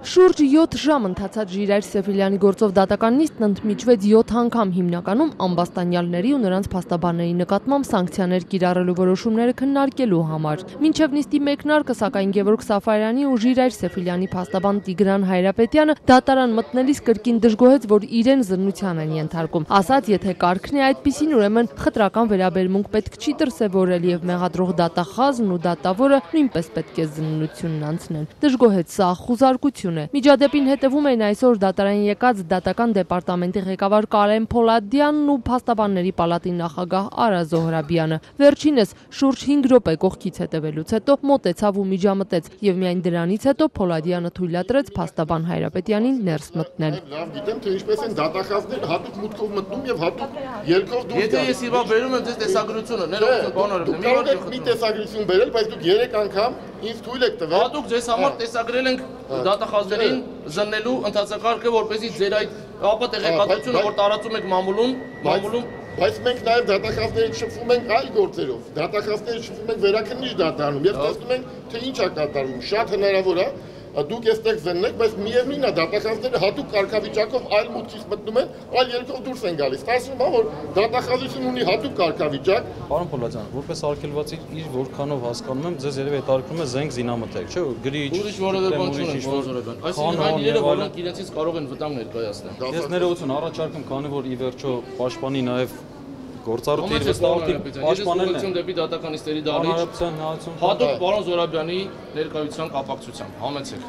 Շուրջ 7 ժամ ընթացած Ժիրայր Սեֆիլյանի գործով դատական նիստն ընդմիջվեց 7 անգամ հիմնականում ամբաստանյալների ու նրանց փաստաբանների նկատմամբ սանկցիաներ կիրառելու որոշումները քննարկելու համար։ Մինչև նիստի մեկնարկը, սակայն Գևորգ Սաֆարյանի ու Ժիրայր Սեֆիլյանի փաստաբան Տիգրան Հայրապետյանը դատարան մտնելիս կրկին դժգոհեց, որ իրեն զննության են ենթարկում։ Ասաց, եթե կարգն է այդպիսին, ուրեմն խտրական վերաբերմունք պետք չի դրսևորել եւ մեղադրող դատախազն ու դատավորը նույնպես պետք է զննությունն անցնեն։ Դժգոհեց սա խուզարկություն։ Միջադեպին հետևում էին այսօր դատարան եկած դատական դեպարտամենտի ղեկավար Կարեն Փոլադյանն ու փաստաբանների պալատի նախագահ Արա Զոհրաբյանը։ Վերջինս շուրջ 5 րոպե կողքից հետևելուց հետո մոտեցավ ու միջամտեց եւ միայն դրանից հետո Փոլադյանը թույլատրեց փաստաբան Հայրապետյանին ներս մտնել։ Լավ գիտեմ, թե ինչպես են դատախազները հատուկ մուտքով մտնում եւ հատուկ ելքով դուրս գալիս։ Եթե ես իրավա բերում եմ ձեզ տեսագրությունը, ներողություն բանորը, կարող եք մի տեսագրություն բերել, բայց դուք 3 անգամ ինձ թույլ եք տվել։ Հատուկ ձեզ համար տեսագրել ենք դատախազներին զննելու ընթացակարգը, որպեսզի ձեր այդ ապա տեղեկատվությունը, որ տարածում եք մամուլում, բայց մենք նաև դատախազներից շփվում ենք այլ գործերով։ Դատախազներից շփվում ենք վերաքննիչ դատարանում եւ տեսնում ենք, թե ինչ է կատարվում։ Շատ հնարավոր է դուք այստեղ զննեք, բայց միևնույնն է դատախազները հատուկ կարգավիճակով այլ մուտքից մտնում են, այլ երկով դուրս են գալիս։ Ասում եմ, որ դատախազությունը ունի հատուկ կարգավիճակ։ Պարոն Փոլադյան, որպես արգելվածի իր որքանով հասկանում եմ, ձեզ երևի հետաքրքրում է զենք զինամթերք, չէ՞, գրիչ, ուրիշ որևէ բան չունենք, Զորաբյան։ Այսինքն այն իրերը, որոնք իրենցից կարող են վտանգ ներկայացնել։ Ես ներողություն առաջարկում, քանի որ ի վերջո պաշտպանի նաև գործառույթի իր վստահություն պաշտպանելն է դեպի դատական նիստերի դահլիճ հատուկ պարոն Զորաբյանի ներկայության կապակցությամբ համեցեք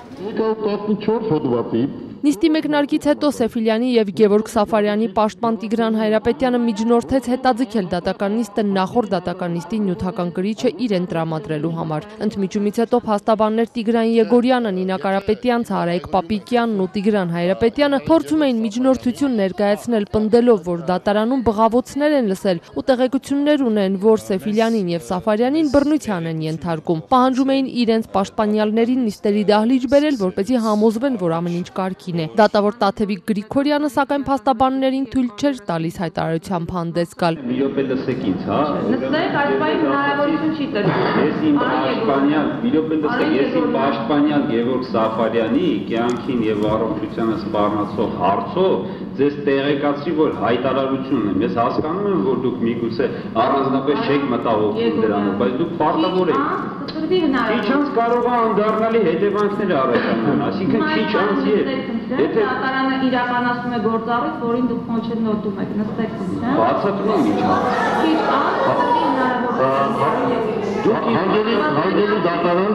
14 հոդվածի Նիստի մեկնարկից հետո Սեֆիլյանի եւ Գևորգ Սաֆարյանի պաշտպան Տիգրան Հայրապետյանը միջնորդեց հետաձգել դատական նիստը նախորդ դատական նիստի նյութական կրիչը իրեն տրամադրելու համար։ Ընդմիջումից հետո փաստաբաններ Տիգրան Եգորյանը, Նինա Կարապետյան, Հարայիկ Պապիկյանն ու Տիգրան Հայրապետյանը փորձում էին միջնորդություն ներկայացնել, պնդելով, որ դատարանում բղավոցներ են լսել ու տեղեկություններ ունեն, որ Սեֆիլյանին եւ Սաֆարյանին բռնության են ենթարկում։ Պահանջում էին իրենց պաշտպանյալներին նիստերի դահլիճ բերել, որպեսզի համոզվեն, որ ամեն ինչ կարգին է։ Դատավոր Տաթևիկ Գրիգորյանը սակայն փաստաբաններին թույլ չէր տալիս հայտարարությամբ հանդես գալ։ Մի րոպե լսեք ինձ, հա։ Լսեք, այս բանի հնարավորություն չի տրվում։ Ես իմ պաշտպանյալ, մի րոպե լսեք, ես իմ պաշտպանյալ Գևորգ Սաֆարյանի կյանքին եւ առողջությանը սպառնացող հարցով ձեզ տեղեկացրի, որ հայտարարություն ունեմ։ Ես հասկանում եմ, որ դուք միգուցե առանձնապես չեք մտահոգվում դրանով, բայց դուք պարտավոր եք։ Քիչ անց կարող է անդառնալի հետևանքներ առաջանան, այսինքն քիչ անց Եթե դատարանը իրականացնում է գործառույթ, որին դուք խոչընդոտում եք, նստեք դուք, հա։ Բացատրում եմ ինչ Դուք հանգելի դատարան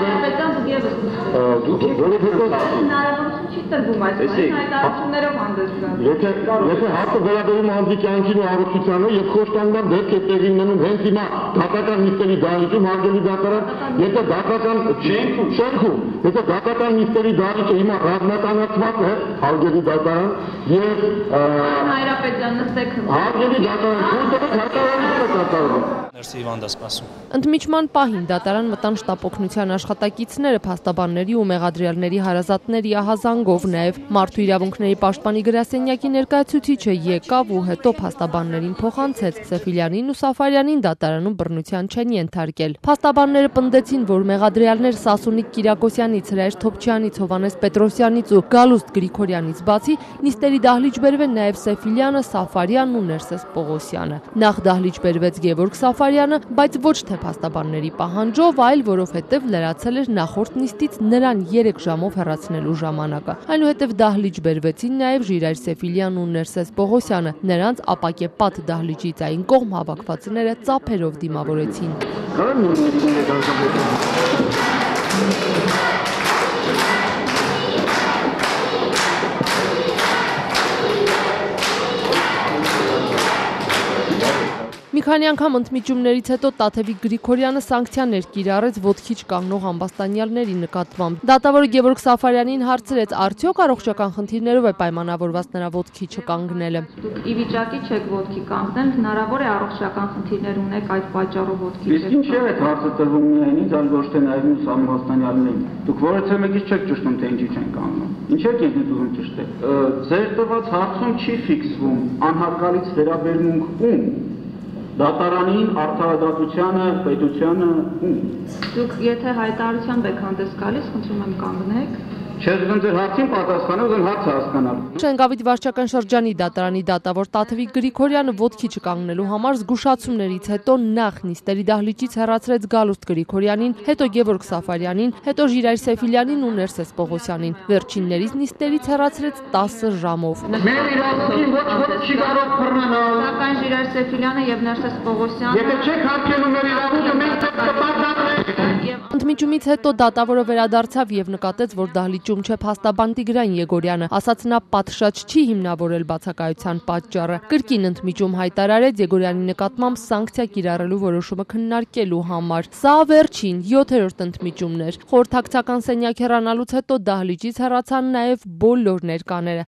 դուք հնարավորություն չի տրվում այս բանի հայտարարություններով հանդես գալ։ Եթե հարցը վերաբերում է անձի կյանքին ու առողջությանը եւ խոշտանգան դեպք է տեղի ունենում հենց հիմա դատական նիստերի դահլիճում հանգելի դատարան, եթե դատական շենքում, եթե դատական նիստերի դահլիճը հիմա ռազմականացված է, հանգելի դատարան եւ Հայրապետյան նստեք։ Հանգելի դատարան Ներսի Իվանդա սպասում։ Ընդմիջման պահին դատարան մտան շտապօգնության աշխատակիցները, փաստաբանների ու մեղադրյալների հարազատների ահազանգով, նաև մարդու իրավունքների պաշտպանի գրասենյակի ներկայացուցիչը եկավ ու հետո փաստաբաններին փոխանցեց։ Սեֆիլյանին ու Սաֆարյանին դատարանում բռնության չեն ենթարկել։ Փաստաբանները պնդեցին, որ մեղադրյալներ Սասունիկ Կիրակոսյանից, Հրայր Թոփչյանից, Հովանես Պետրոսյանից ու Գալուստ Գրիգորյանից բացի նիստերի դահլիճ բերվեն նաև Սեֆիլյանը, Սաֆարյանն ու Ներսես Պողոսյանը։ Նախ դահլիճ բերվեց Գևորգ Սաֆարյանը, բայց ոչ թե փաստաբանների պահանջով, այլ որովհետև լրացել էր նախորդ նիստից նրան 3 ժամով հեռացնելու ժամանակը։ Այնուհետև դահլիճ բերվեցին նաև Ժիրայր Սեֆիլյանն ու Ներսես Պողոսյանը։ Նրանց ապակեպատ դահլիճից այն կողմ հավաքվածները ծափերով դիմավորեցին։ Մի քանի անգամ ընդմիջումներից հետո Տաթևիկ Գրիգորյանը սանկցիաներ կիրառեց ոտքի չկանգնող ամբաստանյալների նկատմամբ։ Դատավորը Գևորգ Սաֆարյանին հարցրեց, արդյոք առողջական խնդիրներով է պայմանավորված նրա ոտքի չկանգնելը։ Դուք ի վիճակի չեք ոտքի կանգնել, հնարավոր է առողջական խնդիրներ ունեք այդ պատճառով ոտքի չեք։ Իսկ ինչ է այդ հարցը տրվում միայն ինձ, այլ ոչ թե նաև մյուս ամբաստանյալներին։ Դուք որևէ մեկից չեք ճշտում, թե ինչի չեն կանգնում։ Ինչ եք ինձ ուզում ճշտել։ Ձեր տված հարցում չի ֆիքսվում անհարգալից վերաբերմունք ում։ Դատարանին, արդարադատությանը, պետությանը ում։ Դուք եթե հայտարարությամբ եք հանդես գալիս, խնդրում եմ կանգնեք։ Չեմ ձեր հարցին պատասխանել, ուզում հարցը հասկանալ։ Շենգավիթ վարչական շրջանի դատարանի դատավոր Տաթևիկ Գրիգորյանը ոտքի չկանգնելու համար զգուշացումներից հետո նախ նիստերի դահլիճից հեռացրեց Գալուստ Գրիգորյանին, հետո Գևորգ Սաֆարյանին, հետո Ժիրայր Սեֆիլյանին ու Ներսես Պողոսյանին։ Վերջիններից նիստերից հեռացրեց 10 ժամով։ Մեր իրավունքին ոչ ոք չի կարող բռնանալ։ Սակայն Ժիրայր Սեֆիլյանը եւ Ներսես Պողոսյանը Եթե չեք հարգելու մեր իրավունքը, մենք կպարտանենք։ Ընդմիջումից հետո դատավորը վերադարձավ եւ նկատեց, որ դահլիճում չէ փաստաբան Տիգրան Եգորյանը, ասաց նա պատշաճ չի հիմնավորել բացակայության պատճառը։ Կրկին ընդմիջում հայտարարեց Եգորյանի նկատմամբ սանկցիա կիրառելու որոշումը քննարկելու համար։ Սա վերջին 7-րդ ընդմիջումն էր։ Խորհրդակցական սենյակ հեռանալուց հետո դահլիճից հեռացան նաեւ բոլոր ներկաները։